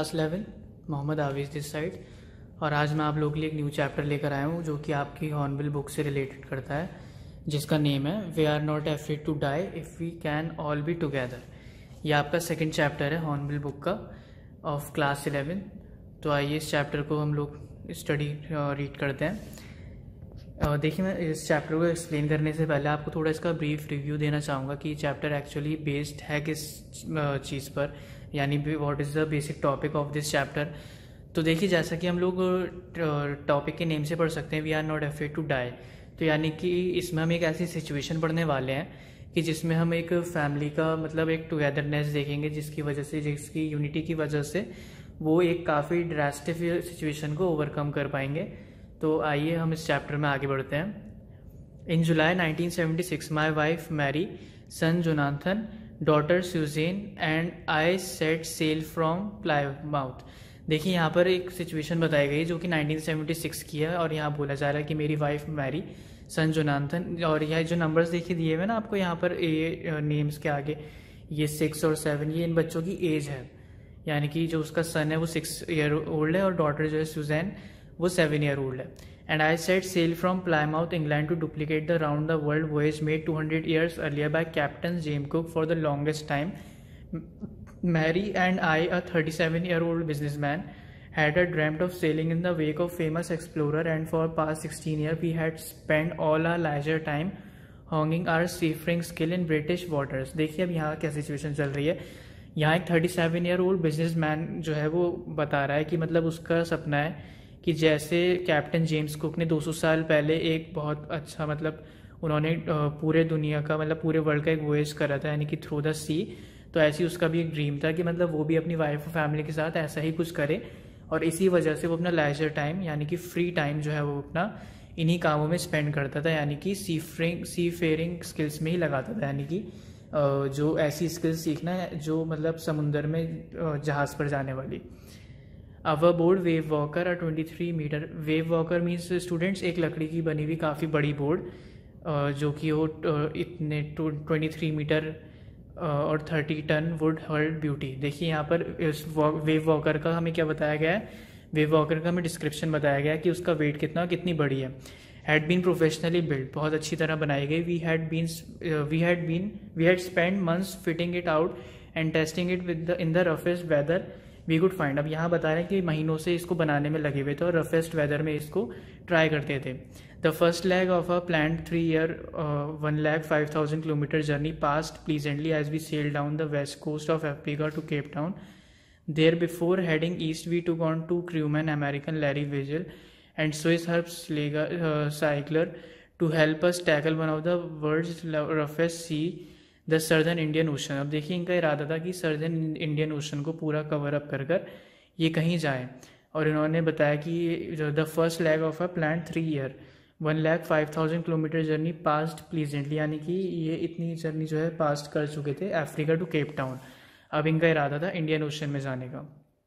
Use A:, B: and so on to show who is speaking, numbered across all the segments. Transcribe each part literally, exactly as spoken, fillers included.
A: Class eleven, Mohammad Aviz this side. और आज मैं आप लोगों के लिए एक न्यू चैप्टर लेकर आया हूँ जो कि आपकी हॉर्नबिल बुक से रिलेटेड करता है, जिसका नेम है we are not afraid to die if we can all be together. ये आपका सेकंड चैप्टर है हॉर्नबिल बुक का ऑफ क्लास इलेवन। तो आइए इस चैप्टर को हम लोग स्टडी रीड करते हैं। देखिए, मैं इस चैप्टर को एक्सप्लेन करने से पहले आपको थोड़ा इसका ब्रीफ रिव्यू देना चाहूँगा कि चैप्टर एक्चुअली बेस्ड है किस चीज़ पर, यानी what is the basic topic of this chapter. तो देखिए, जैसा कि हम लोग टॉपिक के नेम से पढ़ सकते हैं we are not afraid to die, तो यानी कि इसमें हम एक ऐसी सिचुएशन पढ़ने वाले हैं कि जिसमें हम एक फैमिली का मतलब एक टुगेदरनेस देखेंगे, जिसकी वजह से जिसकी यूनिटी की वजह से वो एक काफ़ी ड्रास्टिक सिचुएशन को ओवरकम कर पाएंगे। तो आइए हम इस चैप्टर में आगे बढ़ते हैं। In July nineteen seventy six my wife Mary, son Jonathan, daughter Suzanne and I set sail from Plymouth. देखिए, यहाँ पर एक सिचुएशन बताई गई जो कि नाइनटीन सेवेंटी सिक्स की है, और यहाँ बोला जा रहा है कि मेरी वाइफ मैरी, सन जोनाथन, और यह जो नंबर्स देखिए दिए हुए ना आपको यहाँ पर ए नेम्स के आगे, ये सिक्स और सेवन, ये इन बच्चों की एज है। यानी कि जो उसका सन है वो सिक्स ईयर ओल्ड है और डॉटर जो है सुजैन वो सेवन ईयर ओल्ड है। And I set sail from Plymouth England to duplicate the round the world voyage made two hundred years earlier by captain James Cook for the longest time. Mary and I, a thirty-seven-year-old businessman, had a dreamt of sailing in the wake of famous explorer, and for past sixteen years we had spent all our leisure time honing our seafaring skill in British waters। देखिए, अब यहाँ क्या situation चल रही है। यहाँ एक thirty seven year old businessman जो है वो बता रहा है कि मतलब उसका सपना है कि जैसे कैप्टन जेम्स कुक ने दो सौ साल पहले एक बहुत अच्छा मतलब उन्होंने पूरे दुनिया का मतलब पूरे वर्ल्ड का एक वॉयज करा था, यानी कि थ्रू द सी। तो ऐसी उसका भी एक ड्रीम था कि मतलब वो भी अपनी वाइफ और फैमिली के साथ ऐसा ही कुछ करे, और इसी वजह से वो अपना लेजर टाइम यानी कि फ्री टाइम जो है वो अपना इन्हीं कामों में स्पेंड करता था, यानी कि सी फेरिंग सी फेयरिंग स्किल्स में ही लगाता था, यानी कि जो ऐसी स्किल्स सीखना है जो मतलब समुंदर में जहाज़ पर जाने वाली। Our boat Wave Walker a twenty three metre Wave Walker means students एक लकड़ी की बनी हुई काफ़ी बड़ी बोर्ड जो कि वो इतने ट्वेंटी थ्री मीटर और thirty ton wood hulled beauty. देखिए, यहाँ पर इस वेव वॉकर का हमें क्या बताया गया है, वेव वॉकर का हमें डिस्क्रिप्शन बताया गया है कि उसका वेट कितना कितनी बड़ी है। हैड बीन प्रोफेशनली बिल्ड, बहुत अच्छी तरह बनाई गई। We had been we had been we had spend months fitting it out and testing it with the in the roughest weather we could find. अब यहाँ बता रहे हैं कि महीनों से इसको बनाने में लगे हुए थे और रफेस्ट वेदर में इसको ट्राई करते थे। The first leg of a plan three year one lakh five thousand kilometre journey passed pleasantly as we sail down the west coast of Africa to Cape Town. There before heading east we took on two crewman American Larry Vigil and Swiss Herb Slager, uh, cycler to help us tackle one of the world's roughest sea, the Southern Indian Ocean। अब देखिए, इनका इरादा था कि southern Indian ocean को पूरा cover up कर कर ये कहीं जाए, और इन्होंने बताया कि the first leg of a plan three year one lakh five thousand kilometre journey passed pleasantly, यानी कि ये इतनी जर्नी जो है पास्ट कर चुके थे अफ्रीका टू केप टाउन। अब इनका इरादा था इंडियन ओशन में जाने का।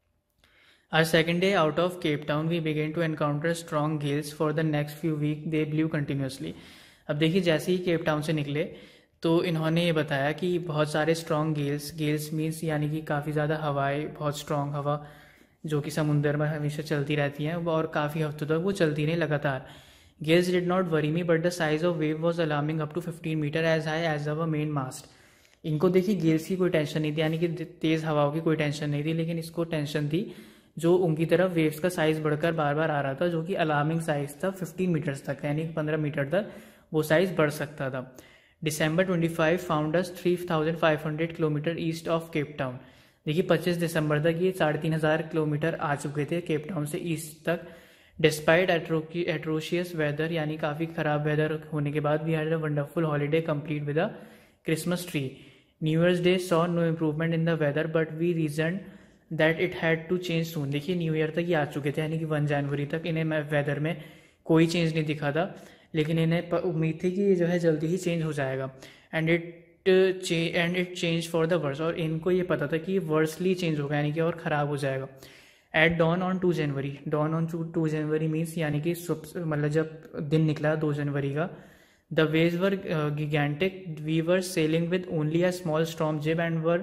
A: Our second day out of Cape Town, we began to encounter strong gales. For the next few weeks, they blew continuously। अब देखिए, जैसे ही केप टाउन से निकले तो इन्होंने ये बताया कि बहुत सारे स्ट्रॉन्ग गेल्स गेल्स मीन्स यानी कि काफ़ी ज़्यादा हवाएं, बहुत स्ट्रॉन्ग हवा जो कि समुंदर में हमेशा चलती रहती हैं और काफ़ी हफ्तों तक वो चलती रही लगातार। Gales did not worry me but the size of wave was alarming up to fifteen metre as high as our main mast. इनको देखिए, गेल्स की कोई टेंशन नहीं थी, यानी कि तेज़ हवाओं की कोई टेंशन नहीं थी, लेकिन इसको टेंशन थी जो उनकी तरफ वेव्स का साइज बढ़कर बार बार आ रहा था, जो कि अलार्मिंग साइज था फिफ्टीन मीटर्स तक, यानी पंद्रह मीटर तक वो साइज बढ़ सकता था। December twenty five found us three thousand five hundred kilometre east of Cape Town. देखिए, पच्चीस दिसंबर तक ये साढ़े तीन हज़ार किलोमीटर आ चुके थे केप टाउन से ईस्ट तक। डिस्पाइट एट्रोशियस वेदर, यानी काफ़ी ख़राब वेदर होने के बाद, we had a wonderful holiday complete with a Christmas tree. New year's day saw no improvement in the weather but we reason that it had to change soon. देखिए, new year तक ये आ चुके थे, यानी कि वन जनवरी तक इन्हें weather में कोई चेंज नहीं दिखा था, लेकिन इन्हें उम्मीद थी कि ये जो है जल्दी ही चेंज हो जाएगा। And it and it change for the worse, और इनको ये पता था कि ये वर्सली चेंज होगा, यानी कि और ख़राब हो जाएगा। At dawn on two January dawn on two January means यानी कि मतलब जब दिन निकला दो जनवरी का, the waves were gigantic, we were sailing with only a small storm jib and were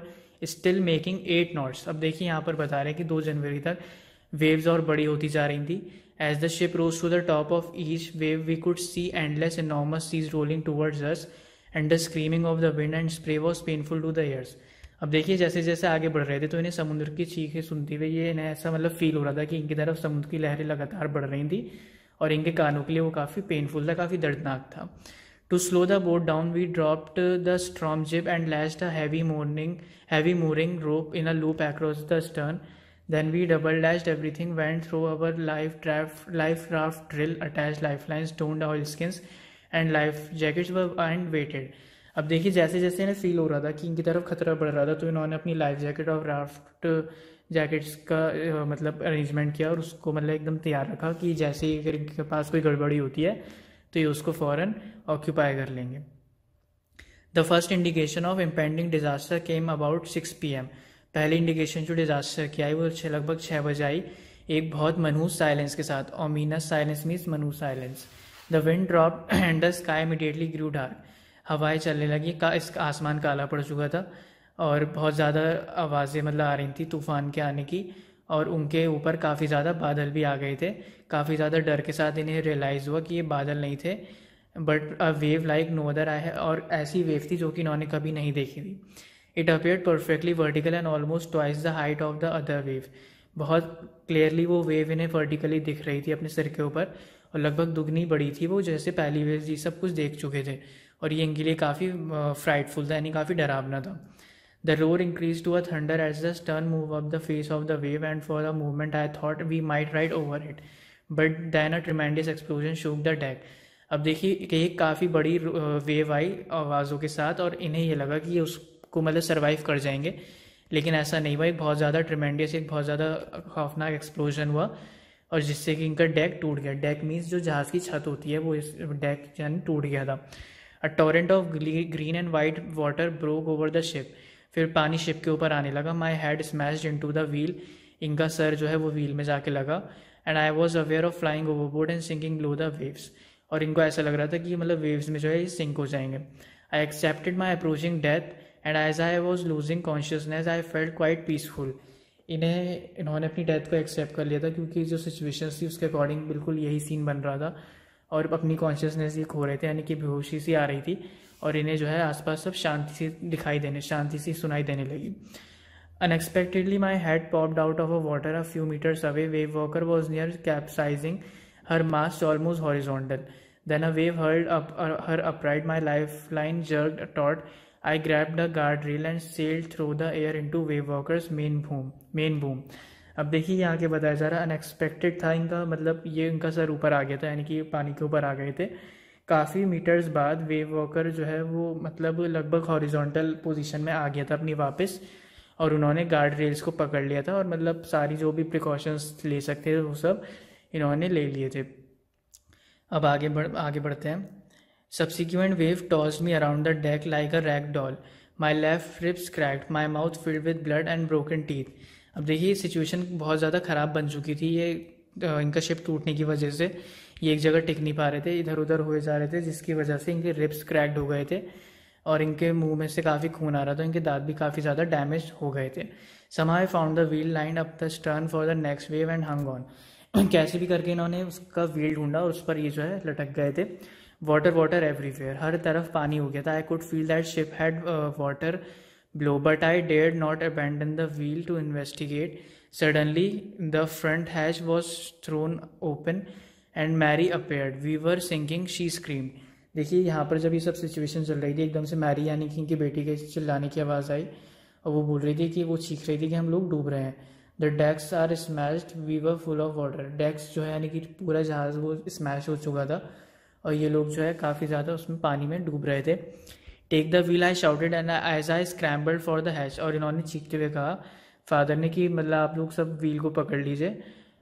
A: still making eight knots. अब देखिए यहाँ पर बता रहे हैं कि दो जनवरी तक वेव्स और बड़ी होती जा रही थी। As the ship rose to the top of each wave we could see endless enormous seas rolling towards us and the screaming of the wind and spray was painful to the ears. अब देखिए जैसे जैसे आगे बढ़ रहे थे तो इन्हें समुद्र की चीखें सुनते हुए ये इन्हें ऐसा मतलब फील हो रहा था कि इनकी तरफ समुद्र की लहरें लगातार बढ़ रही थी और इनके कानों के लिए वो काफ़ी पेनफुल था, काफ़ी दर्दनाक था। To slow the boat down we dropped the storm jib and lashed a heavy mooring heavy mooring rope in a loop across the stern. Then we double dashed everything, went through our life draft, life raft drill, attached lifelines, donned oilskins and life jackets were and waited. अब देखिए जैसे जैसे इन्हें feel हो रहा था कि इनकी तरफ खतरा बढ़ रहा था तो इन्होंने अपनी लाइफ जैकेट और राफ्ट जैकेट्स का अ, मतलब अरेंजमेंट किया और उसको मतलब एकदम तैयार रखा कि जैसे ही अगर इनके पास कोई गड़बड़ी होती है तो ये उसको फ़ौरन ऑक्यूपाई कर लेंगे। The first indication of impending disaster came about six P M. पहली इंडिकेशन जो डिजास्टर की आई वो छः लगभग छः बजे आई, एक बहुत मनहूस साइलेंस के साथ। ओमिनस साइलेंस मीन्स मनहूस silence. The wind drop and the sky immediately grew dark. हवाएं चलने लगी, का इस आसमान काला पड़ चुका था और बहुत ज़्यादा आवाज़ें मतलब आ रही थी तूफान के आने की और उनके ऊपर काफ़ी ज़्यादा बादल भी आ गए थे। काफ़ी ज़्यादा डर के साथ इन्हें रियलाइज़ हुआ कि ये बादल नहीं थे but a wave like no other I है, और ऐसी वेव थी जो कि इन्होंने कभी नहीं देखी थी। It appeared perfectly vertical and almost twice the height of the other wave. बहुत क्लियरली वो वेव इन्हें वर्टिकली दिख रही थी अपने सिर के ऊपर और लगभग दुगनी बड़ी थी वो जैसे पहली वेव जी सब कुछ देख चुके थे और ये इनके लिए काफ़ी फ्राइटफुल था, यानी काफ़ी डरावना था। The roar increase to a thunder as the stern move up the face of the wave and for the movement I thought we might ride over it but then a tremendous explosion shook the deck. अब देखिए कि एक काफ़ी बड़ी wave आई आवाज़ों के साथ और इन्हें ये लगा कि ये उसको मतलब सर्वाइव कर जाएंगे, लेकिन ऐसा नहीं हुआ। एक बहुत ज़्यादा ट्रिमेंडियस एक बहुत ज़्यादा खौफनाक एक्सप्लोजन हुआ और जिससे कि इनका डेक टूट गया। डेक मीन्स जो जहाज़ की छत होती है वो इस डेक यानी टूट गया था। A torrent of green and white water broke over the ship. फिर पानी शिप के ऊपर आने लगा। My head smashed into the wheel. इनका सर जो है वो व्हील में जाके लगा। And I was aware of flying overboard and sinking low the waves. और इनको ऐसा लग रहा था कि मतलब वेव्स में जो है ये सिंक हो जाएंगे। I accepted my approaching death and as I was losing consciousness I felt quite peaceful. इन्हें इन्होंने अपनी डेथ को एक्सेप्ट कर लिया था क्योंकि जो सिचुएशन थी उसके अकॉर्डिंग बिल्कुल यही सीन बन रहा था और अपनी कॉन्शियसनेस ये खो रहे थे, यानी कि बेहोशी सी आ रही थी और इन्हें जो है आसपास सब शांति सी दिखाई देने शांति सी सुनाई देने लगी। Unexpectedly my head popped out of a water a few metres away. Wave walker was near capsizing, her mast almost horizontal. Then a wave hurled up uh, her upright. My lifeline jerked taut. I grabbed a guardrail and sailed through the air into wave walker's main boom. Main boom. अब देखिए यहाँ के बताया जा रहा है unexpected था इनका, मतलब ये इनका सर ऊपर आ गया था, यानी कि पानी के ऊपर आ गए थे। काफ़ी मीटर्स बाद वेव वॉकर जो है वो मतलब लगभग हॉरिजॉन्टल पोजीशन में आ गया था अपनी वापस और उन्होंने गार्ड रेल्स को पकड़ लिया था और मतलब सारी जो भी प्रिकॉशंस ले सकते थे वो सब इन्होंने ले लिए थे। अब आगे बढ़ आगे बढ़ते हैं। Subsequent wave tossed me around the deck like a rag doll. My left ribs cracked, my mouth filled with blood and broken teeth. अब देखिए सिचुएशन बहुत ज़्यादा ख़राब बन चुकी थी। ये इनका शिप टूटने की वजह से ये एक जगह टिक नहीं पा रहे थे, इधर उधर हुए जा रहे थे, जिसकी वजह से इनके रिब्स क्रैक्ड हो गए थे और इनके मुंह में से काफ़ी खून आ रहा था, इनके दांत भी काफ़ी ज़्यादा डैमेज हो गए थे। somehow I found the wheel lined up the stern for the next wave and hung on. कैसे भी करके इन्होंने उसका व्हील ढूंढा और उस पर ये जो है लटक गए थे। वाटर वाटर एवरीवेयर, हर तरफ पानी हो गया था। I could feel that ship had water below, but I dared not abandon the wheel to investigate. Suddenly, the front hatch was thrown open and Mary appeared. We were sinking, she screamed. देखिए यहाँ पर जब ये सब situation चल रही थी एकदम से मैरी यानी कि इनकी बेटी के चिल्लाने की आवाज़ आई और वो बोल रही थी कि वो चीख रही थी कि हम लोग डूब रहे हैं। The decks are smashed, we were full of water. Decks जो है यानी कि पूरा जहाज़ वो स्मैश हो चुका था और ये लोग जो है काफ़ी ज़्यादा उसमें पानी में डूब रहे थे। Take the wheel, I shouted and as I scrambled for the hatch. और इन्होंने चीखते हुए कहा फादर ने कि मतलब आप लोग सब व्हील को पकड़ लीजिए।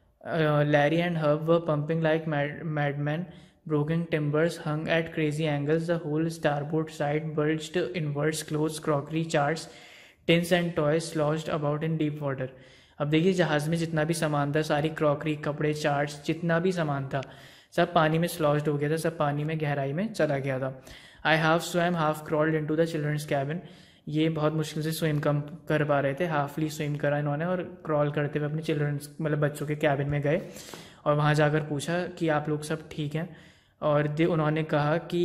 A: Larry and Herb were pumping like madman, broken timbers hung at crazy angles, the whole starboard side bulged inwards, clothes, crockery, charts, tins and toys sloshed about in deep water. अब देखिए जहाज़ में जितना भी सामान था, सारी क्रॉकरी, कपड़े, चार्ट्स, जितना भी सामान था सब पानी में स्लॉस्ड हो गया था, सब पानी में गहराई में चला गया था। I half swam half crawled into the children's cabin. ये बहुत मुश्किल से स्विम कम कर पा रहे थे, हाफली स्विम करा इन्होंने और क्रॉल करते हुए अपने चिल्ड्रंस मतलब बच्चों के कैबिन में गए और वहाँ जाकर पूछा कि आप लोग सब ठीक हैं, और दे उन्होंने कहा कि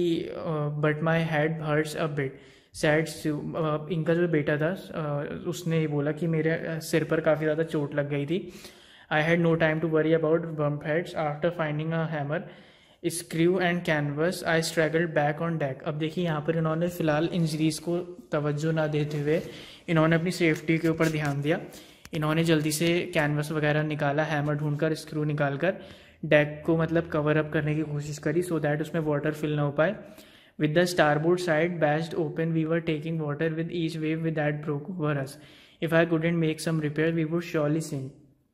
A: but my head hurts a bit said. इनका जो बेटा था uh, उसने ये बोला कि मेरे सिर पर काफ़ी ज़्यादा चोट लग गई थी। I had no time to worry about bump heads after finding a hammer screw and canvas I struggled back on deck. अब देखिए यहाँ पर इन्होंने फ़िलहाल इंजरीज़ को तवज्जो ना देते हुए इन्होंने अपनी सेफ्टी के ऊपर ध्यान दिया। इन्होंने जल्दी से कैनवस वगैरह निकाला, हैमर ढूंढकर, स्क्रू निकाल कर डेक को मतलब कवर अप करने की कोशिश करी सो दैट उसमें वाटर फिल ना हो पाए। With the starboard side bashed open we were taking water with each wave with that broke over us. If I couldn't make some repair we would surely sink.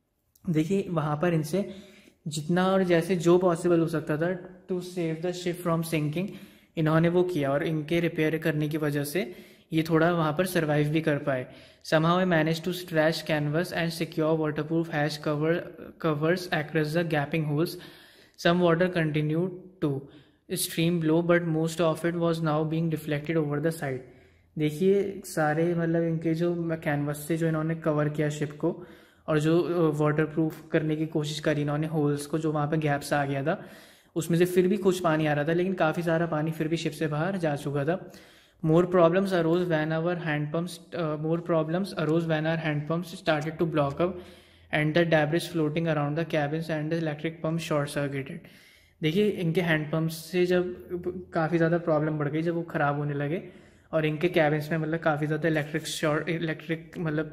A: देखिए वहाँ पर इनसे जितना और जैसे जो पॉसिबल हो सकता था to save the ship from sinking इन्होंने वो किया, और इनके रिपेयर करने की वजह से ये थोड़ा वहाँ पर सर्वाइव भी कर पाए। somehow I managed to stretch canvas and secure waterproof hash cover covers across the gaping holes. Some water continued to stream below but most of it was now being deflected over the side. देखिए सारे मतलब इनके जो canvas से जो इन्होंने cover किया ship को और जो वाटर प्रूफ करने की कोशिश करी इन्होंने होल्स को, जो वहाँ पे गैप्स आ गया था उसमें से फिर भी कुछ पानी आ रहा था, लेकिन काफ़ी सारा पानी फिर भी शिप से बाहर जा चुका था। More problems arose when our hand pumps uh, more problems arose when our hand pumps started to block up and the debris floating around the cabins and the electric pump short circuited. देखिए इनके hand pumps से जब काफ़ी ज़्यादा problem बढ़ गई, जब वो ख़राब होने लगे और इनके कैबिन्स में मतलब काफ़ी ज़्यादा इलेक्ट्रिक शॉर्ट इलेक्ट्रिक मतलब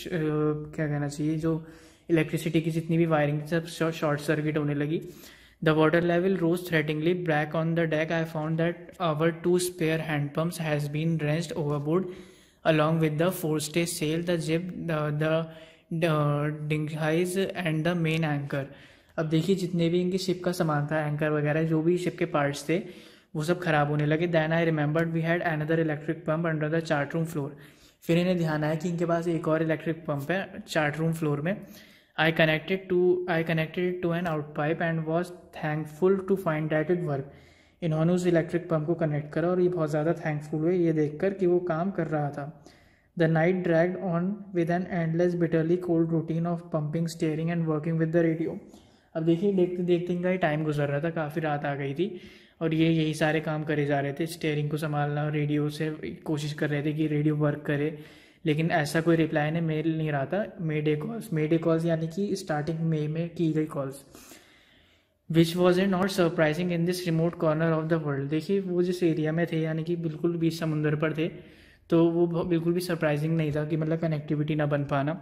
A: क्या कहना चाहिए, जो इलेक्ट्रिसिटी की जितनी भी वायरिंग सब शॉर्ट सर्किट होने लगी। The water level rose threateningly. Back on the deck, I found that our two spare hand pumps has been drenched overboard, along with the forestay sail, the jib, the the, the dinghies and the main anchor. अब देखिए जितने भी इनकी ship का सामान था, anchor वगैरह जो भी शिप के पार्ट्स थे वो सब खराब होने लगे। Then I remembered we had another electric pump under the chart room floor. फिर इन्हें ध्यान आया कि इनके पास एक और इलेक्ट्रिक पंप है चार्ट रूम फ्लोर में। I connected to I connected it to an outpipe and was thankful to find that it worked. इन्होंने उस इलेक्ट्रिक पंप को कनेक्ट करा और ये बहुत ज़्यादा थैंकफुल हुए ये देखकर कि वो काम कर रहा था। The night dragged on with an endless bitterly cold routine of pumping, steering and working with the radio. अब देखिए देखते देखते इनका ही टाइम गुजर रहा था, काफ़ी रात आ गई थी और ये यही सारे काम करे जा रहे थे। स्टेयरिंग को संभालना, रेडियो से कोशिश कर रहे थे कि रेडियो वर्क करे, लेकिन ऐसा कोई रिप्लाई ने मेल नहीं रहा था। मेडे कॉल्स मेडे कॉल्स यानी कि स्टार्टिंग मई में की गई calls, which was a not surprising in this remote corner of the world. देखिए वो जिस एरिया में थे यानी कि बिल्कुल बीच समुंदर पर थे, तो वो बिल्कुल भी सरप्राइजिंग नहीं था कि मतलब कनेक्टिविटी ना बन पाना।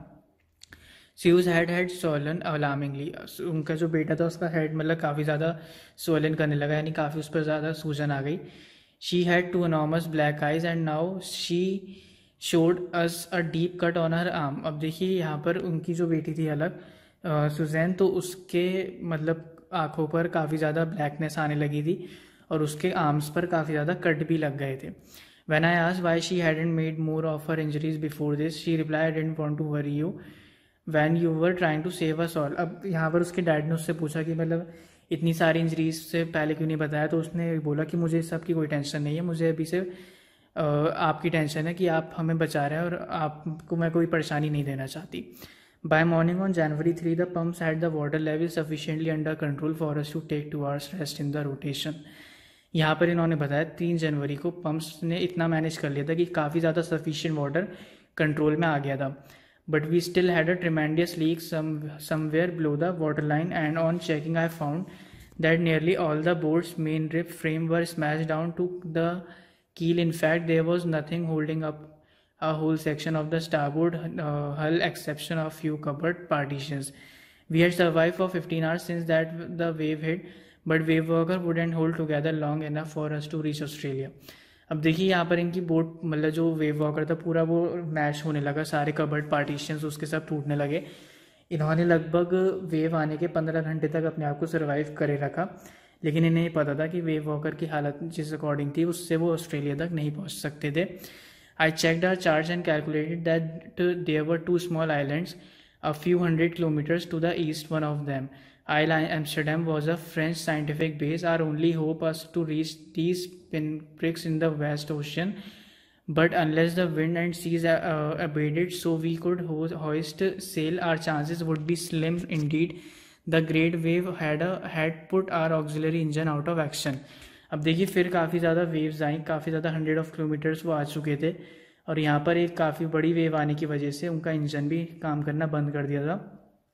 A: Sue's head had swollen alarmingly. उनका जो बेटा था उसका हेड मतलब काफ़ी ज़्यादा सोलन करने लगा, यानी काफ़ी उस पर ज़्यादा सूजन आ गई। She had two enormous black eyes and now she showed us a deep cut on her arm. अब देखिए यहाँ पर उनकी जो बेटी थी अलग सुजैन, तो उसके मतलब आँखों पर काफ़ी ज़्यादा ब्लैकनेस आने लगी थी और उसके आर्म्स पर काफ़ी ज़्यादा कट भी लग गए थे। When I asked why she hadn't made more of her injuries before this she reply I didn't want to worry you when you were trying to save us all. अब यहाँ पर उसके डैड ने उससे पूछा कि मतलब इतनी सारी इंजरीज से पहले क्यों नहीं बताया, तो उसने बोला कि मुझे इस सब की कोई टेंशन नहीं है, मुझे अभी से आपकी टेंशन है कि आप हमें बचा रहे हैं और आपको मैं कोई परेशानी नहीं देना चाहती। By morning on January three the pumps had the water level sufficiently under control for us to take two hours rest in the rotation. यहाँ पर इन्होंने बताया तीन जनवरी को पम्प्स ने इतना मैनेज कर लिया था कि काफ़ी ज़्यादा सफिशिएंट वाटर कंट्रोल में आ गया था। But we still had a tremendous leak somewhere below the water line and on checking I found that nearly all the boat's main rib frame were smash down to the keel. In fact, there was nothing holding up a whole section of the starboard uh, hull exception of few cupboard partitions. We had survived for fifteen hours since that the wave hit, but wave worker wouldn't hold together long enough for us to reach Australia. अब देखिए यहाँ पर इनकी boat मतलब जो wave walker था पूरा वो मैश होने लगा, सारे कबर्ड पार्टीशंस उसके सब टूटने लगे। इन्होंने लगभग वेव आने के पंद्रह घंटे तक अपने आप को सर्वाइव करे रखा, लेकिन इन्हें पता था कि वेव वॉकर की हालत जिस अकॉर्डिंग थी उससे वो ऑस्ट्रेलिया तक नहीं पहुंच सकते थे। I checked our charts and calculated that there were two small islands a few hundred kilometres to the east. One of them Ile Amsterdam was a French scientific base. Our only hope us to reach these pinpricks in the west ocean but unless the wind and seas uh, abated so we could ho- hoist sail, our chances would be slim indeed. The great wave had a had put our auxiliary engine out of action. अब देखिए फिर काफ़ी ज़्यादा waves आई, काफ़ी ज़्यादा hundred of kilometres वो आ चुके थे और यहाँ पर एक काफ़ी बड़ी वेव आने की वजह से उनका इंजन भी काम करना बंद कर दिया था.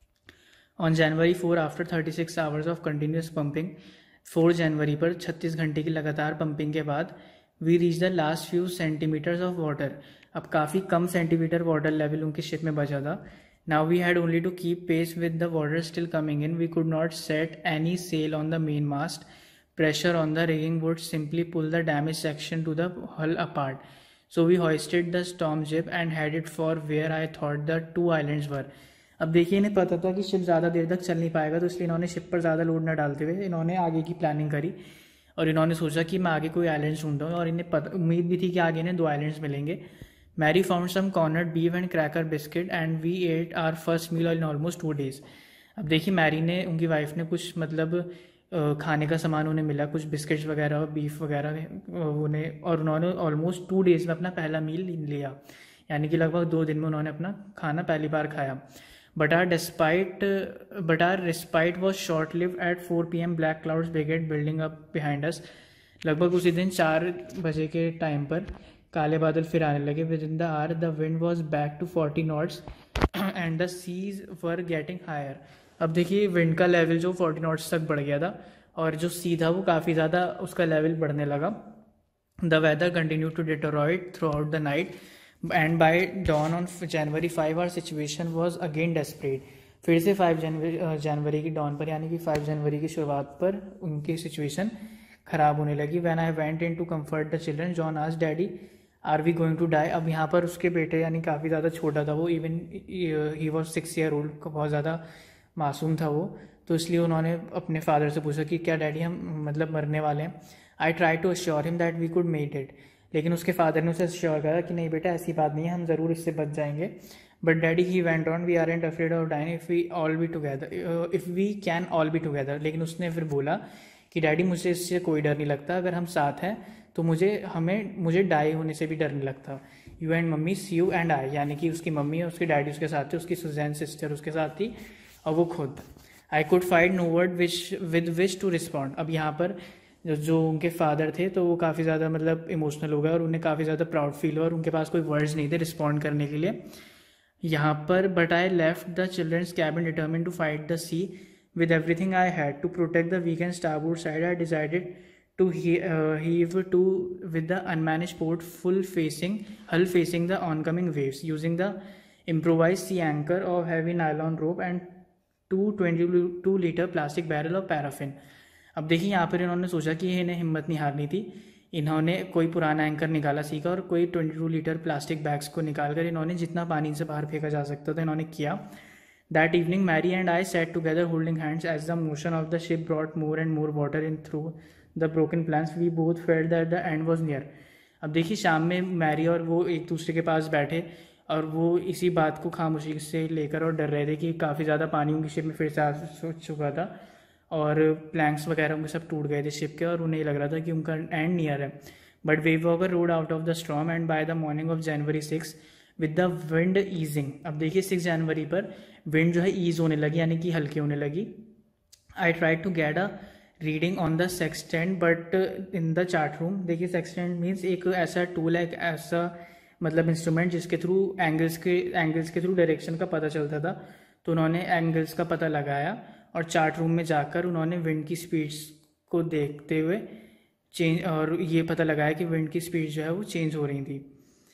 A: On January four after thirty six hours of continuous pumping, four जनवरी पर छत्तीस घंटे की लगातार पंपिंग के बाद we reach the last few centimetres of water. अब काफ़ी कम सेंटीमीटर वाटर लेवल उनकी शिप में बचा था. Now we had only to keep pace with the water still coming in. We could not set any sail on the main mast. Pressure on the rigging would simply pull the damaged section to the hull apart. So we hoisted the storm jib and headed for where I thought the two islands were. अब देखिए इन्हें पता था कि ship ज़्यादा देर तक चल नहीं पाएगा, तो इसलिए इन्होंने शिप पर ज़्यादा लोड न डालते हुए इन्होंने आगे की प्लानिंग करी और इन्होंने सोचा कि मैं आगे कोई आइलैंड ढूंढता हूँ और इन्हें पता उम्मीद भी थी कि आगे इन्हें दो आइलैंड्स मिलेंगे. Mary found some corned beef and cracker biscuit and we ate our first meal in almost two days. अब देखिए मैरी ने, उनकी वाइफ ने कुछ मतलब खाने का सामान उन्हें मिला, कुछ बिस्किट्स वगैरह, बीफ वगैरह उन्हें, और उन्होंने ऑलमोस्ट टू डेज़ में अपना पहला मील लिया, यानी कि लगभग दो दिन में उन्होंने अपना खाना पहली बार खाया. But our despite but our respite was short lived. At four P M black clouds began building up behind us. लगभग उसी दिन चार बजे के टाइम पर काले बादल फिर आने लगे. Within the hour the wind was back to forty knots and the seas were getting higher. अब देखिए विंड का लेवल जो फोर्टी नॉट्स तक बढ़ गया था और जो सी था वो काफ़ी ज़्यादा उसका लेवल बढ़ने लगा. The weather continue to deteriorate throughout the night and by dawn on January five our situation was again desperate. फिर से फाइव जनवरी जनवरी की डॉन पर, यानी कि फाइव जनवरी की शुरुआत पर उनकी सिचुएशन ख़राब होने लगी. When I went in to comfort the children, John asked daddy are we going to die. अब यहाँ पर उसके बेटे, यानी काफ़ी ज़्यादा छोटा था वो, even he was six year old, बहुत ज़्यादा मासूम था वो, तो इसलिए उन्होंने अपने फादर से पूछा कि क्या डैडी हम मतलब मरने वाले हैं. I try to assure him that we could make it. लेकिन उसके फादर ने उसे अश्योर करा कि नहीं बेटा ऐसी बात नहीं है, हम ज़रूर इससे बच जाएंगे. But daddy he went on, we aren't afraid of dying if we all be together if we can all be together. लेकिन उसने फिर बोला कि डैडी मुझे इससे कोई डर नहीं लगता, अगर हम साथ हैं तो मुझे हमें मुझे डाई होने से भी डर नहीं लगता. You and mummy, see you and I, यानी कि उसकी मम्मी और उसके डैडी उसके साथ थे, उसकी सुजैन सिस्टर उसके साथ थी और वो खुद. I could find no word which with which to respond. अब यहाँ पर जो उनके फादर थे तो वो काफ़ी ज़्यादा मतलब इमोशनल हो गए और उन्हें काफ़ी ज़्यादा प्राउड फील हुआ और उनके पास कोई वर्ड्स नहीं थे रिस्पॉन्ड करने के लिए यहाँ पर. But I left the children's cabin determined to fight the sea with everything I had to protect the weak and starboard side. I decided to heave to with the unmanaged port full facing hull facing the oncoming waves using the improvised sea anchor of heavy nylon rope and two twenty-two liter plastic barrel of paraffin. अब देखिए यहाँ पर इन्होंने सोचा कि इन्हें हिम्मत नहीं हारनी थी. इन्होंने कोई पुराना एंकर निकाला सीखा और कोई बाईस लीटर प्लास्टिक बैग्स को निकाल कर इन्होंने जितना पानी से बाहर फेंका जा सकता था इन्होंने किया. That evening Mary and I sat together holding hands as the motion of the ship brought more and more water in through the broken planks. We both felt that the end was near. अब देखिए शाम में Mary और वो एक दूसरे के पास बैठे और वो इसी बात को खामोशी से लेकर और डर रहे थे कि काफ़ी ज़्यादा पानी उनकी शिप में फिर से आ चुका था और प्लैंक्स वगैरह उनके सब टूट गए थे शिप के और उन्हें लग रहा था कि उनका एंड नियर है. But Wavewalker rode out of the storm and by the morning of January six with the wind easing. अब देखिए सिक्स जनवरी पर विंड जो है ईज होने लगी, यानी कि हल्की होने लगी. I try to get a reading on the sextant but in the chart room. देखिए सेक्सटेंट मीन्स एक ऐसा टूल है, एक ऐसा मतलब इंस्ट्रूमेंट जिसके थ्रू एंगल्स के एंगल्स के थ्रू डायरेक्शन का पता चलता था. तो उन्होंने एंगल्स का पता लगाया और चार्ट रूम में जाकर उन्होंने विंड की स्पीड्स को देखते हुए चेंज और ये पता लगाया कि विंड की स्पीड जो है वो चेंज हो रही थी.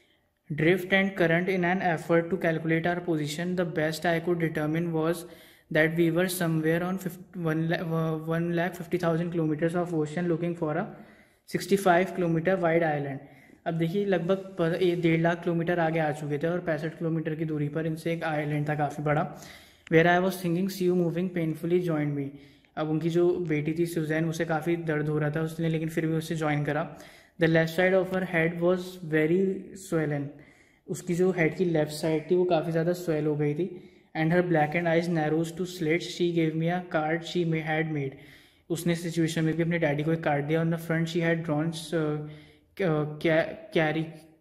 A: Drift and current in an effort to calculate our position, the best I could determine was that we were somewhere on one lakh fifty thousand kilometers of ocean looking for a sixty-five kilometer wide island. अब देखिए लगभग डेढ़ lakh kilometre आगे आ चुके थे और पैंसठ kilometre की दूरी पर इनसे एक आइलैंड था काफ़ी बड़ा. Where I was thinking see you moving painfully joined me. अब उनकी जो बेटी थी सुजैन उसे काफ़ी दर्द हो रहा था उसने, लेकिन फिर भी उसे ज्वाइन करा. The left side of her head was very swollen. उसकी जो हेड की लेफ्ट साइड थी वो काफ़ी ज़्यादा स्वेल हो गई थी. And her blackened eyes narrows to slits. She gave me a card she may had made. उसने सिचुएशन में भी अपने डैडी को एक कार्ड दिया. On the front she had drawn carry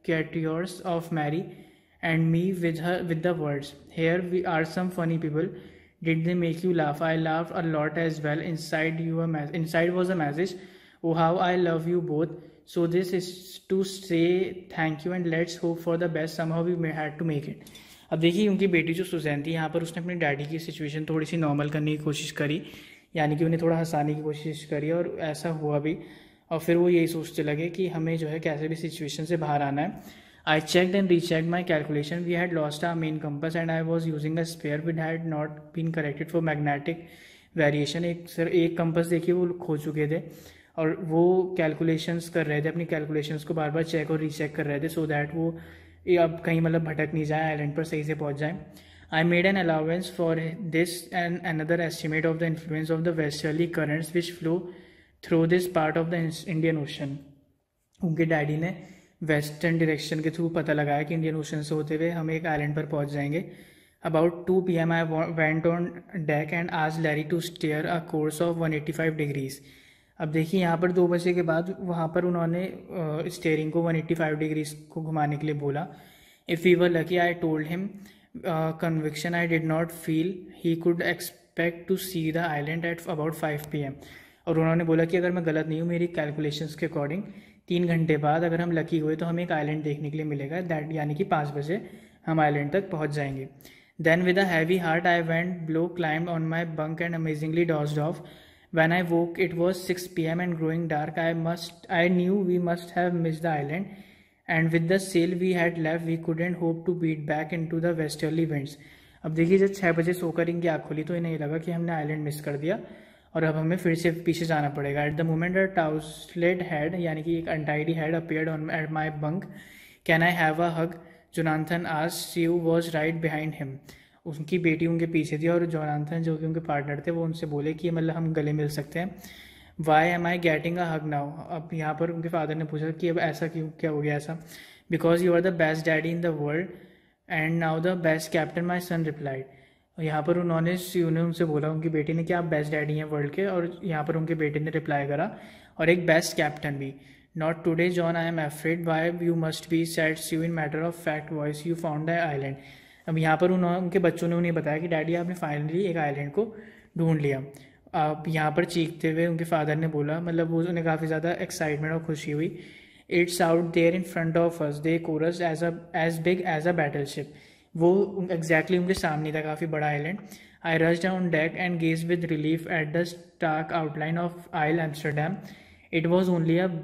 A: caricatures of Mary and me with her with the words, "Here we are some funny people. Did they make you laugh?" I laughed a lot as well. Inside you a mes- inside was a message. Oh, how I love you both. So this is to say thank you and let's hope for the best. Somehow we may had to make it. अब देखिए उनकी बेटी जो Suzanne थी, यहाँ पर उसने अपने डैडी की सिचुएशन थोड़ी सी नॉर्मल करने की कोशिश करी, यानी कि उन्हें थोड़ा हंसाने की कोशिश करी, और ऐसा हुआ भी। और फिर वो यही सोचते लगे कि हमें जो है कैसे भी सिचुएशन से बाहर आना है। I checked and rechecked my calculation. We had lost our main compass and I was using a spare which had not been corrected for magnetic variation. एक सर एक कंपस देखिए वो खो चुके थे और वो कैलकुलेशंस कर रहे थे, अपनी कैलकुलेशंस को बार बार चेक और रीचेक कर रहे थे सो दैट वो अब कहीं मतलब भटक नहीं जाए, आइलैंड पर सही से पहुंच जाए। I made an allowance for this and another estimate of the influence of the westerly currents which flow through this part of the Indian Ocean. उनके डैडी ने वेस्टर्न डायरेक्शन के थ्रू पता लगाया कि इंडियन ओशन से होते हुए हम एक आइलैंड पर पहुंच जाएंगे। About two P M I went on deck and आज Larry to steer a course of one eighty five degrees. अब देखिए यहाँ पर दो बजे के बाद वहाँ पर उन्होंने स्टेयरिंग को वन एटी फाइव डिग्रीज को घुमाने के लिए बोला। If we were lucky I told him conviction I did not feel he could expect to see the island at about five P M. और उन्होंने बोला कि अगर मैं गलत नहीं हूँ मेरी कैलकुलेशंस के अकॉर्डिंग तीन घंटे बाद अगर हम लकी हुए तो हमें एक आइलैंड देखने के लिए मिलेगा, दैट यानी कि पाँच बजे हम आइलैंड तक पहुंच जाएंगे। Then with a heavy heart I went below climbed on my bunk and amazingly dozed off. When I woke it was six P M and growing dark. I must I knew we must have missed the island and with the sail we had left we couldn't hope to beat back into the westerly winds. अब देखिए जब छः बजे सोकर इनकी आँख खोली तो इन्हें लगा कि हमने आइलैंड मिस कर दिया और अब हमें फिर से पीछे जाना पड़ेगा। At the moment a tousled head यानी कि एक untidy head appeared on at my bunk. Can I have a hug? Jonathan asked. She was right behind him. उनकी बेटी उनके पीछे थी और जोनाथन जो कि उनके पार्टनर थे वो उनसे बोले कि मतलब हम गले मिल सकते हैं। Why am I getting a hug now? अब यहाँ पर उनके फादर ने पूछा कि अब ऐसा क्यों, क्या हो गया ऐसा? Because you are the best daddy in the world and now the best captain, my son replied. यहाँ पर उन्होंने उन्हें उनसे बोला उनकी बेटी ने कि आप बेस्ट डैडी हैं वर्ल्ड के, और यहाँ पर उनके बेटे ने रिप्लाई करा और एक बेस्ट कैप्टन भी। Not today John I am afraid why you must be sad you in matter of fact voice you found the island. अब यहाँ पर उन्होंने उनके बच्चों ने उन्हें बताया कि डैडी आपने फाइनली एक आइलैंड को ढूंढ लिया। अब यहाँ पर चीखते हुए उनके फादर ने बोला, मतलब वो उन्हें काफ़ी ज़्यादा एक्साइटमेंट और खुशी हुई। It's out there in front of us they chorus as a as big as a battleship. वो एग्जैक्टली उनके सामने था, काफ़ी बड़ा island. I rushed on deck and gaze with relief at the stark outline of Ile Amsterdam. It was only a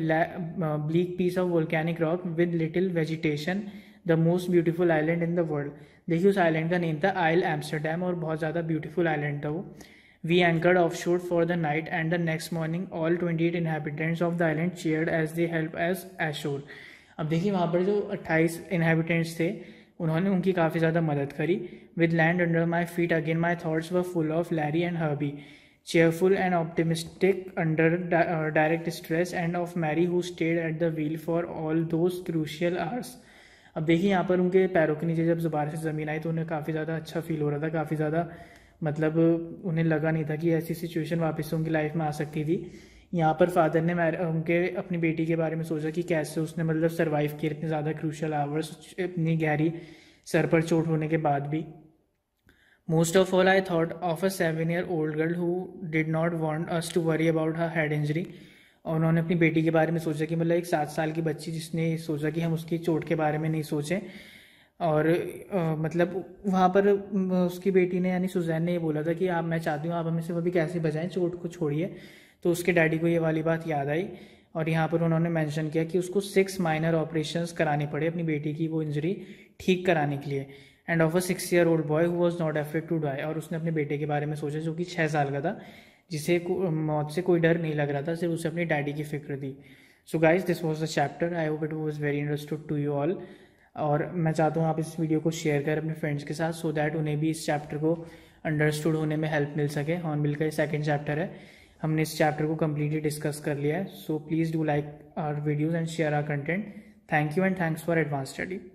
A: bleak piece of volcanic rock with little vegetation, the most beautiful island in the world. देखिए उस island का name था आइल Amsterdam और बहुत ज़्यादा beautiful island था वो। We anchored off shore for the night and the next morning all twenty eight inhabitants of the island cheered as they help us ashore. अब देखिए वहाँ पर जो अट्ठाईस इनहेबिटेंट्स थे उन्होंने उनकी काफ़ी ज़्यादा मदद करी। With land under my feet again my thoughts were full of Larry and Herbie, cheerful and optimistic under direct stress and of Mary who stayed at the wheel for all those crucial hours. अब देखिए यहाँ पर उनके पैरों के नीचे जब दोबारा से ज़मीन आई तो उन्हें काफ़ी ज़्यादा अच्छा फील हो रहा था, काफ़ी ज़्यादा मतलब उन्हें लगा नहीं था कि ऐसी सिचुएशन वापस से उनकी लाइफ में आ सकती थी। यहाँ पर फादर ने उनके अपनी बेटी के बारे में सोचा कि कैसे उसने मतलब सर्वाइव किया इतने ज़्यादा क्रूशल आवर्स, इतनी गहरी सर पर चोट होने के बाद भी। Most of all I thought of a seven year old girl who did not want us to worry about her head injury. और उन्होंने अपनी बेटी के बारे में सोचा कि मतलब एक सात साल की बच्ची जिसने सोचा कि हम उसकी चोट के बारे में नहीं सोचें। और आ, मतलब वहाँ पर उसकी बेटी ने यानी सुजैन ने ये बोला था कि आप मैं चाहती हूँ आप हमें सिर्फ अभी कैसे बचाएं, चोट को छोड़िए। तो उसके डैडी को ये वाली बात याद आई और यहाँ पर उन्होंने मेंशन किया कि उसको सिक्स माइनर ऑपरेशंस कराने पड़े अपनी बेटी की वो इंजरी ठीक कराने के लिए। And of a six year old boy who was not afraid to die. और उसने अपने बेटे के बारे में सोचा जो कि छः साल का था, जिसे मौत से कोई डर नहीं लग रहा था, सिर्फ उसे अपनी डैडी की फिक्र थी। So guys this was the chapter, I hope it was very interested to you all. और मैं चाहता हूँ आप इस वीडियो को शेयर करें अपने फ्रेंड्स के साथ सो दैट उन्हें भी इस चैप्टर को अंडरस्टूड होने में हेल्प मिल सके। हॉर्नबिल का ये सेकंड चैप्टर है, हमने इस चैप्टर को कम्प्लीटली डिस्कस कर लिया है। So please do like our videos and share our content. Thank you and thanks for advance study.